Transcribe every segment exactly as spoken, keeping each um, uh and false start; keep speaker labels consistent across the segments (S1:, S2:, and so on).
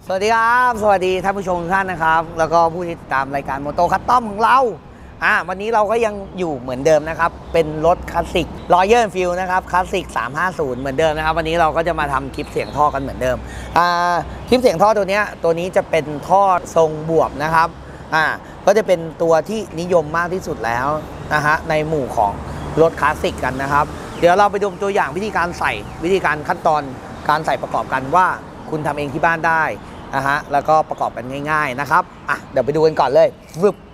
S1: สวัสดีครับสวัสดีท่านผู้ชมทุกท่านนะครับแล้วก็ผู้ที่ติดตามรายการโมโตคัสตอมของเราอ่าวันนี้เราก็ยังอยู่เหมือนเดิมนะครับเป็นรถคลาสสิก Royal Enfield นะครับคลาสสิกสามห้าศูนย์เหมือนเดิมนะครับวันนี้เราก็จะมาทำคลิปเสียงท่อกันเหมือนเดิมอ่าคลิปเสียงท่อตัวนี้ตัวนี้จะเป็นท่อทรงบวบนะครับอ่าก็จะเป็นตัวที่นิยมมากที่สุดแล้วนะฮะในหมู่ของรถคลาสสิกกันนะครับเดี๋ยวเราไปดูตัวอย่างวิธีการใส่วิธีการขั้นตอนการใส่ประกอบกันว่าคุณทำเองที่บ้านได้นะฮะแล้วก็ประกอบกันง่ายๆนะครับอ่ะเดี๋ยวไปดูกันก่อนเลยวึบ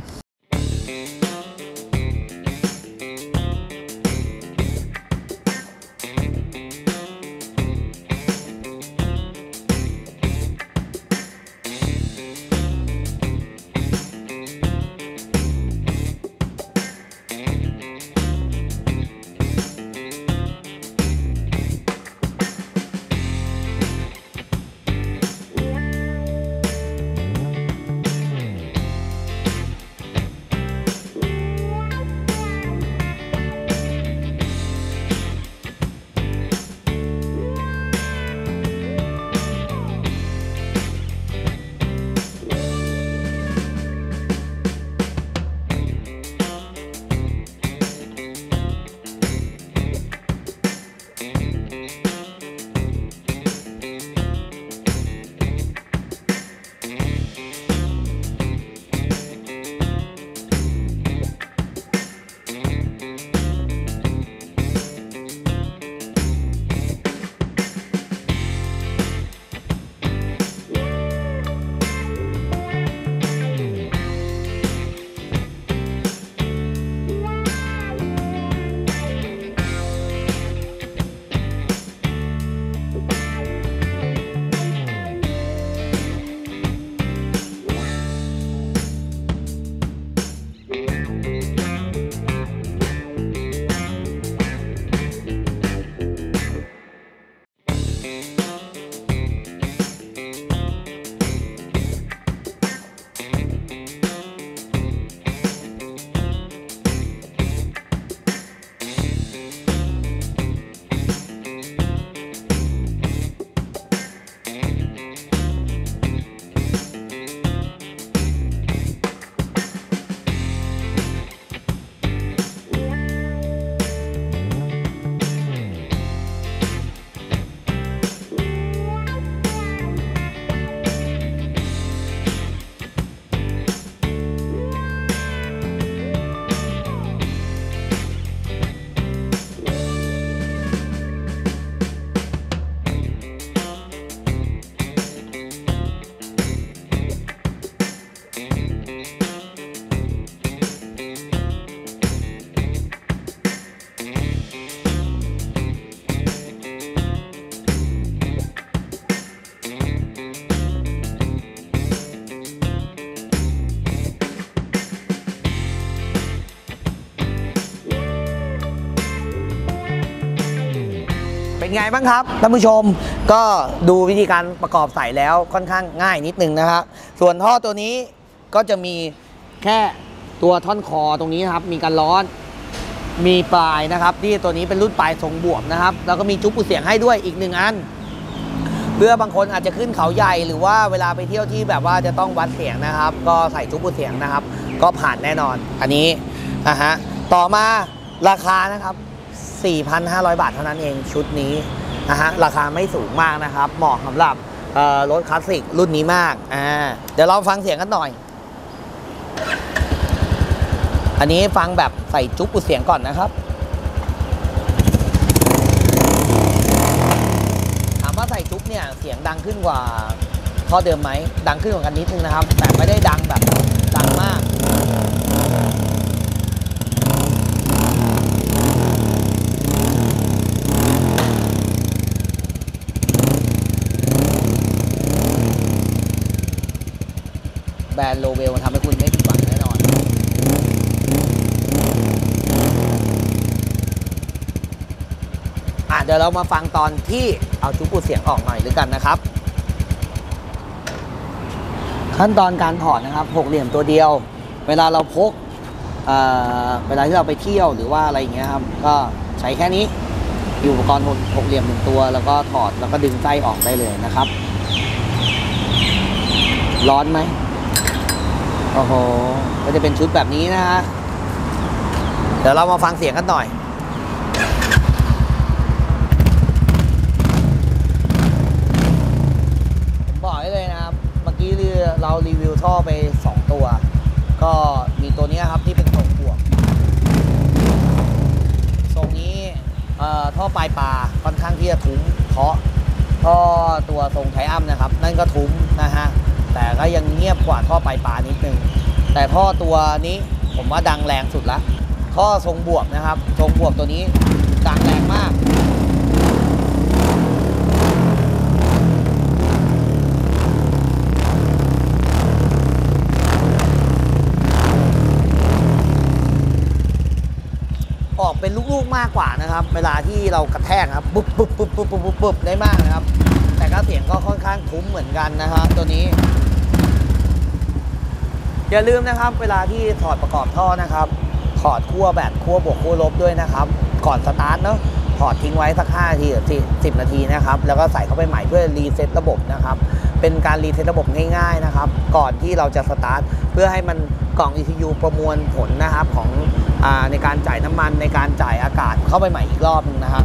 S1: เป็นไงบ้างครับท่านผู้ชมก็ดูวิธีการประกอบใส่แล้วค่อนข้างง่ายนิดนึงนะครับส่วนท่อตัวนี้ก็จะมีแค่ตัวท่อนคอตรงนี้นะครับมีการร้อนมีปลายนะครับที่ตัวนี้เป็นรุ่นปลายทรงบวบนะครับแล้วก็มีจุ๊บอุดเสียงให้ด้วยอีกหนึ่งอันเพื่อบางคนอาจจะขึ้นเขาใหญ่หรือว่าเวลาไปเที่ยวที่แบบว่าจะต้องวัดเสียงนะครับก็ใส่จุ๊บอุดเสียงนะครับก็ผ่านแน่นอนอันนี้นะฮะต่อมาราคานะครับสี่พันห้าร้อย บาทเท่านั้นเองชุดนี้นะฮะราคาไม่สูงมากนะครับเหมาะสำหรับรถคลาสสิกรุ่นนี้มากอ่าเดี๋ยวเราฟังเสียงกันหน่อยอันนี้ฟังแบบใส่จุ๊บอุดเสียงก่อนนะครับถามว่าใส่จุ๊บเนี่ยเสียงดังขึ้นกว่าท่อเดิมไหมดังขึ้นกว่ากันนิดนึงนะครับแต่ไม่ได้ดังแบบดังมากแบรนด์โลเวลทำให้คุณไม่ผิดหวังแน่นอนอ่ะเดี๋ยวเรามาฟังตอนที่เอาจุ๊บอุดเสียงออกหน่อยหรือกันนะครับขั้นตอนการถอดนะครับหกเหลี่ยมตัวเดียวเวลาเราพก เอ่อเวลาที่เราไปเที่ยวหรือว่าอะไรอย่างเงี้ยครับก็ใช้แค่นี้อุปกรณ์หกเหลี่ยมหนึ่งตัวแล้วก็ถอดแล้วก็ดึงไส้ออกได้เลยนะครับร้อนไหมโอ้โหก็จะเป็นชุดแบบนี้นะฮะเดี๋ยวเรามาฟังเสียงกันหน่อยผมบอกให้เลยนะครับเมื่อกี้เรารีวิวท่อไปสองตัวก็มีตัวนี้ครับที่เป็นทรงบวกทรงนี้ท่อปลายปลาค่อนข้างที่จะทุ้มเพราะท่อตัวทรงไทอัมนะครับนั่นก็ทุ้มนะฮะแต่ก็ยังเงียบกว่าท่อปลายปลานิดนึงแต่ท่อตัวนี้ผมว่าดังแรงสุดละท่อทรงบวกนะครับทรงบวกตัวนี้ดังแรงมากออกเป็นลูกๆมากกว่านะครับเวลาที่เรากระแทกครับปุ๊บปุ๊บปุ๊บปุ๊บปุ๊บปุ๊บปุ๊บได้มากนะครับแต่ก็เสียงก็ค่อนข้างทุ้มเหมือนกันนะครับตัวนี้อย่าลืมนะครับเวลาที่ถอดประกอบท่อนะครับถอดขั้วแบตขั้วบวกขั้วลบด้วยนะครับก่อนสตาร์ทเนาะถอดทิ้งไว้สักห้านาทีหรือสิบนาทีนะครับแล้วก็ใส่เข้าไปใหม่เพื่อรีเซ็ตระบบนะครับเป็นการรีเซ็ตระบบง่ายๆนะครับก่อนที่เราจะสตาร์ทเพื่อให้มันกล่อง อี ซี ยู ประมวลผลนะครับของในการจ่ายน้ำมันในการจ่ายอากาศเข้าไปใหม่อีกรอบนึงนะครับ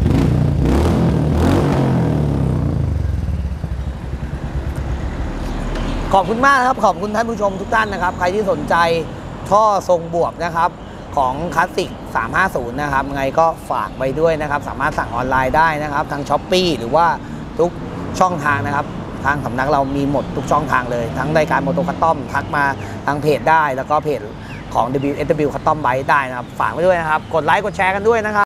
S1: ขอบคุณมากครับขอบคุณท่านผู้ชมทุกท่านนะครับใครที่สนใจท่อทรงบวกนะครับของคลาสสิกสามห้าศูนย์นะครับไงก็ฝากไว้ด้วยนะครับสามารถสั่งออนไลน์ได้นะครับทาง ช้อปปี้ หรือว่าทุกช่องทางนะครับทางสำนักเรามีหมดทุกช่องทางเลยทั้งรายการโมโตคัสตอมทักมาทางเพจได้แล้วก็เพจของ ดับเบิลยู เอส ดับเบิลยู Custom Bike ได้นะครับฝากไว้ด้วยนะครับกดไลค์กดแชร์กันด้วยนะครับ